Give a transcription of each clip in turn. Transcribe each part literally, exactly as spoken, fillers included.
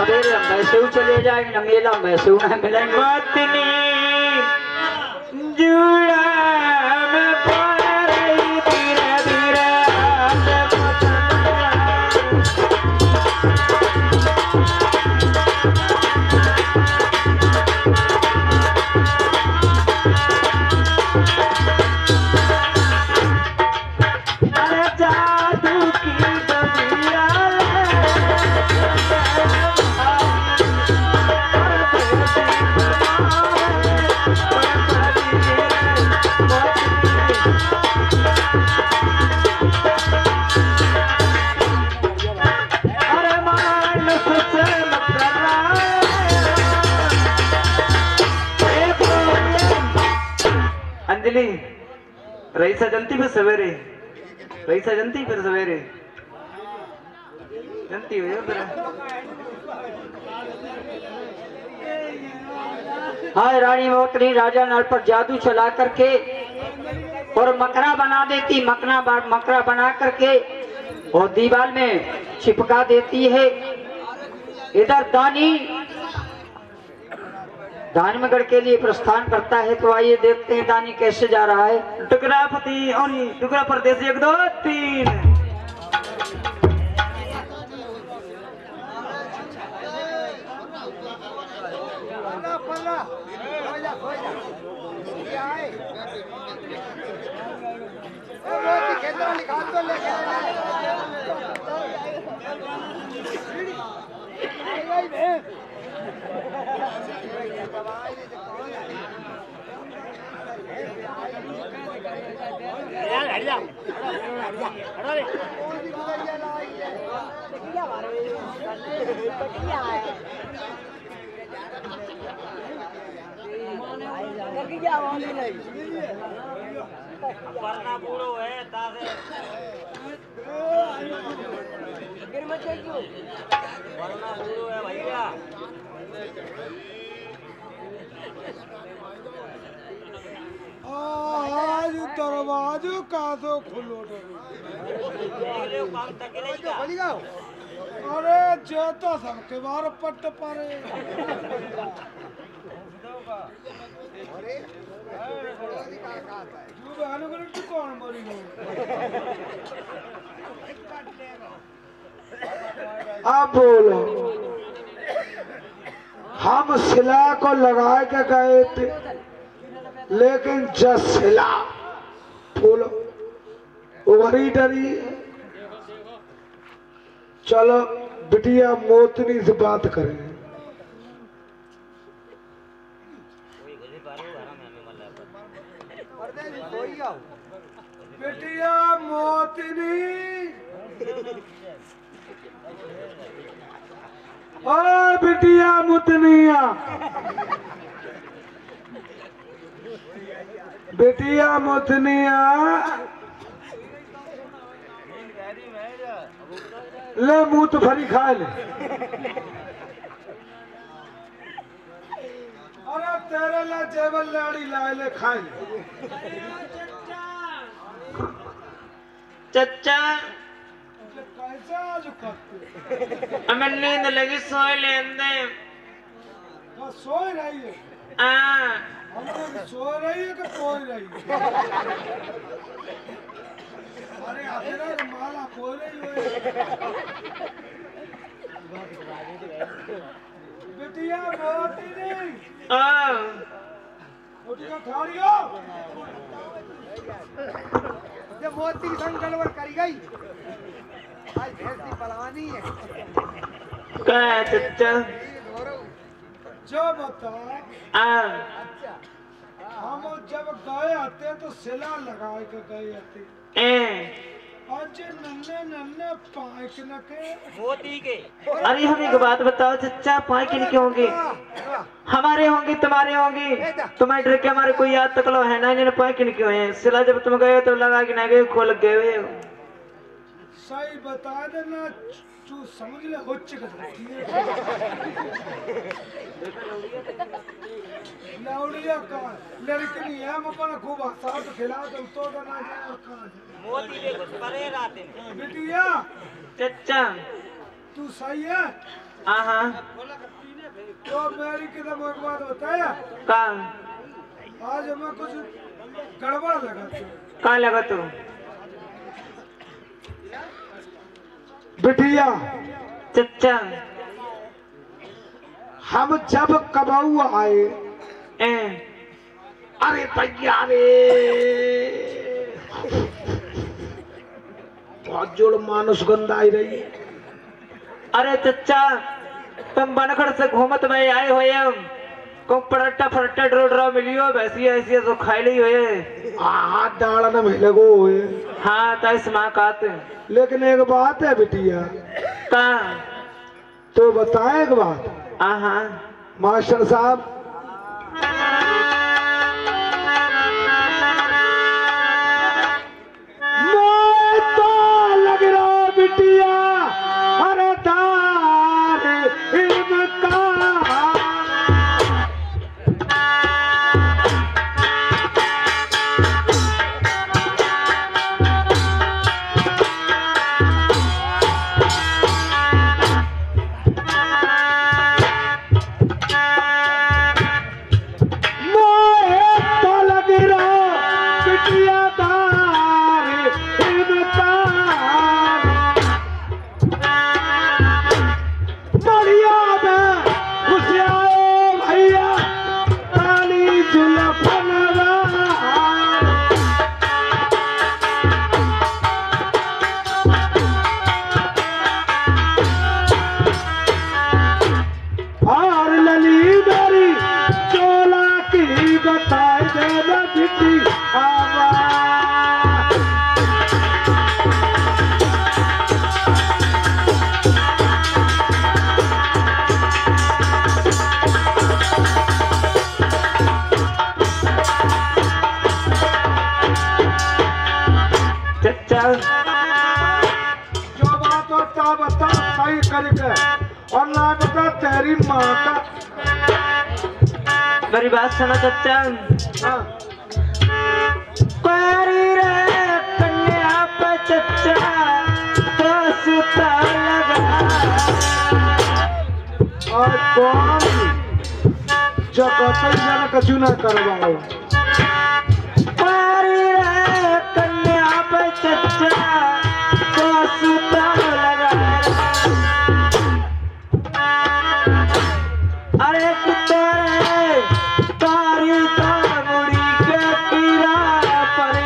सवेरे हम वैसे ही चले जाएंगे ना, मेला वैसे ही ना मिलेंगे। पत्नी जुड़ा में पड़ रही धीरे धीरे अरे जादू की डबिया अंजलि रईसा जनती फिर सवेरे रईसा जनती फिर सवेरे जनती हो फिर। हाय रानी मोतरी राजा नल पर जादू चला करके और मकरा बना देती, मकना मकरा बना करके और दीवार में चिपका देती है। इधर दानी दानमगढ़ के लिए प्रस्थान करता है। तो आइए देखते हैं दानी कैसे जा रहा है। टुकरापति और टुकरा प्रदेश एक दो तीन। वरना बूढ़ो है तासे वरना बूढ़ो है भैया। आज दरवाजो का तो खुलो अरे जो तो सबके बार पट्ट पारे कौन मरी आप बोलो। हम सिला को लगा के गए थे, लेकिन जब सिला फूल उभरी डरी। चलो बिटिया मोतनी से बात करें। बिटिया मोतनी ओ बिटिया मुतनिया बिटिया मुतनिया ले मुंह तो भरी खा ले। अरे तेरे ला जेबल लाड़ी लाए ले खाए ले। चचा कैसा आज करते हमें नींद लगी सोए लेंदे। तो सोए रही है। हाँ हमने सो रही है कि कोई रही है। अरे अरे माला कोई रही है। बिटिया मोती नहीं हाँ बिटिया थाड़ियो जब मोती की संग गड़बड़ करी गई। आज भैंस की पलवानी है। क्या है चचा? जो बता हाँ हम जब गए आते तो सिला लगा के गए आते। ए आज नन्हे नन्हे पाइक नके मोती के। अरे हम एक बात बताओ चचा, पाए किनके होंगे? हमारे होंगे तुम्हारे होंगे? तुम्हारे डर के हमारे कोई याद तक लो है ना, इन्हें पाए किनके हुए? सिला जब तुम गए तो लगा कि ना गए खोल गए हुए। सही बता देना तू समझ ले हो चिक लौड़िया का लड़की है हम अपन खूब हंसा तो खिला दो तो ना जाए और कहां मोती ले कुछ परे रात में बिटिया चचा तू सही है? हाँ हाँ। तो मेरी किधर एक बात बताया, का आज हमें कुछ गड़बड़ लगा। का लगा तू? बिटिया चचा हम जब कबाऊ आए, ए अरे भैया रे बहुत जोड़ मानुष गंदा आई रही। अरे चचा तुम बनखड़ से घूमत में आए हो हम को पराठा फराठा ड्रो ड्रो मिलियो वैसी ऐसी तो खाई ली हुए हाथ डाल न मिले गो हुए। हाँ तैस माँ काते। लेकिन एक बात है बिटिया, का तो बताए एक बात। हाँ हाँ मास्टर साहब मैं तो लग रहा बिटिया अरे दार इनका जो बात होता बता सही करके और ना बता तेरी माँ का। मेरी बात सुनो चचा। हाँ। प्यारी रे कन्या पे चचा तो सुता लगा और कौन जगह तो जाना कछु ना करवाओ। प्यारी रे कन्या पे चचा तो सुता लगा। अरे तेरे तारी तामुड़ी के कीड़ा पड़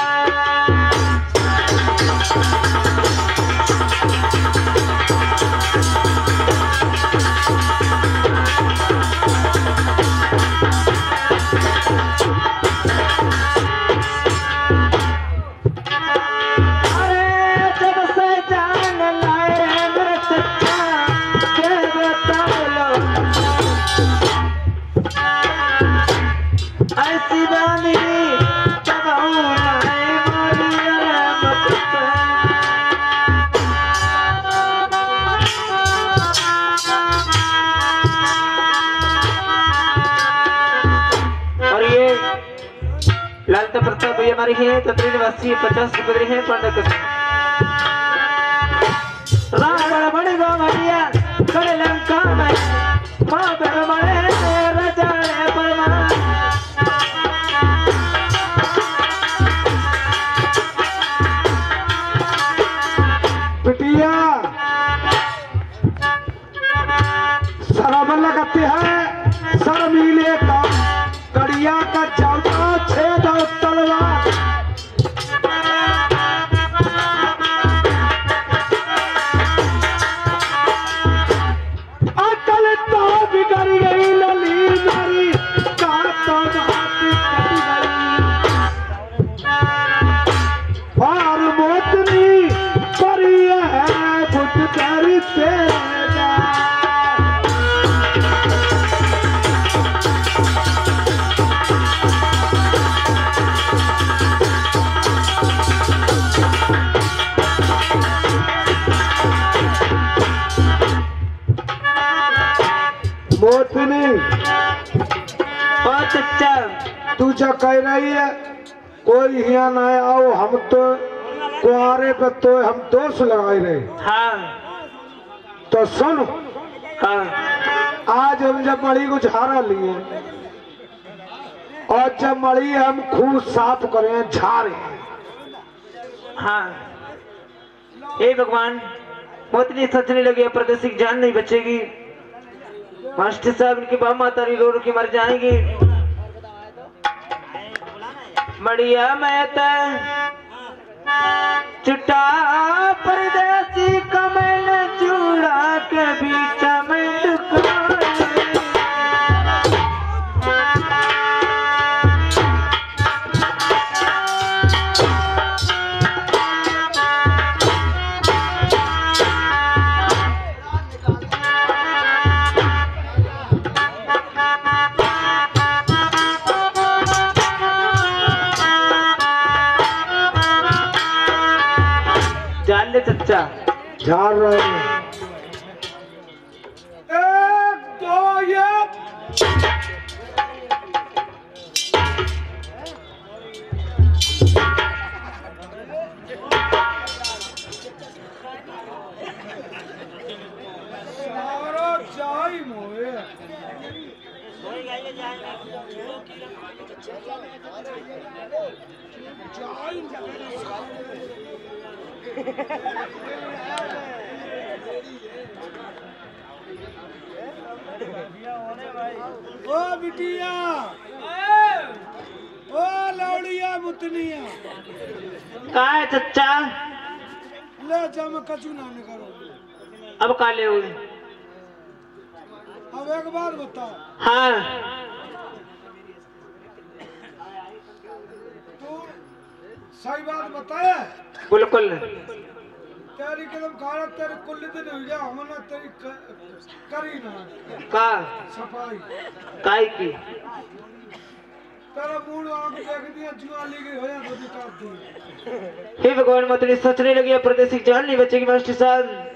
लालता प्रताप भैया हमारी है तत्री निवासी पचास रुपए है पंडित रावण बड़ी गोवरिया करे लंका में मां पर मरे राजा रे परमान। बिटिया शराब लगाती है सर मिले का कड़िया का जाता छेद और तलवार। अकल तो बिगड़ गई लली मेरी का तो बात कर गई और मोतनी करी है बुद्ध तेरी तेरा। मोतनी और चचा तू जो कह रही है कोई यहाँ ना आओ, हम तो कुआरे पे तो हम दोष लगाए रहे। हाँ तो सुन, हाँ आज हम जब मड़ी को झाड़ा लिए और जब मड़ी हम खूब साफ करें झाड़े, हाँ हे भगवान मोतनी सोचने लगी परदेसी की जान नहीं बचेगी। मास्टर साहब इनकी बाप माता रो रो के मर जाएंगी। मड़िया मैं तो चुटा परदेसी कमल चूड़ा के बीच में डुका चच्चा झाड़ रहे हैं। एक दो एक सारा जाई मोए ओ बिटिया, ओ लौड़िया मुतनिया, का है चच्चा? ले जम कचू ना करो। अब काले हुए। अब एक बात बताओ। हाँ तू सही बात बताए। बिल्कुल तेरी कदम खाना तेरी कुल दिन हो गया, हमने तेरी क- करी ना का सफाई। काय की तेरा मूड आंख देख दिया जुआ ली गई हो या तो निकाल दी। हे भगवान मोतनी सोचने लगी परदेसी की जान नहीं बचेगी। मास्टर साहब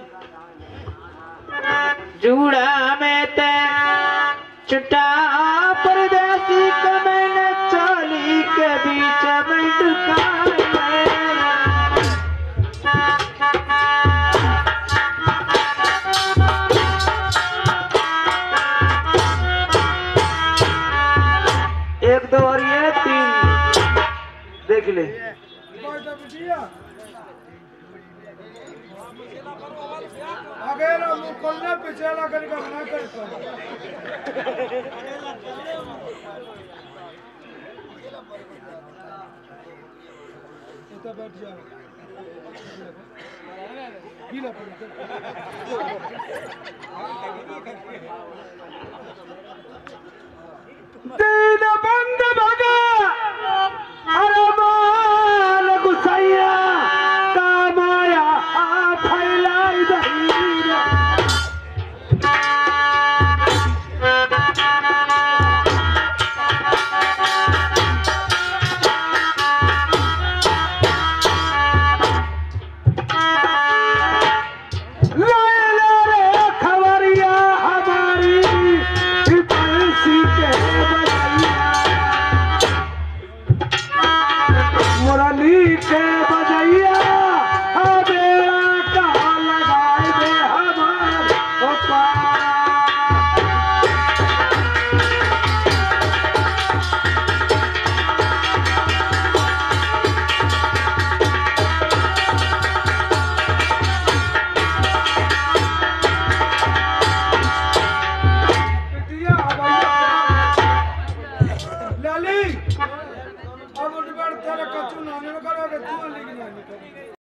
जूड़ा में ते चुटा परदेसी कमल चाली के बीच में डुका एक दो और ये तीन देख ले। बेटा बिटिया अगर हम कोल्ले पीछे लगा कर ना कर तो बैठ जाओ गीला तीन बंद भगा अरे माल गुसैया का माया आ फैलाई दहीरा अब उठ बैठ तेरे कचू नाने करोगे तू लिखना नहीं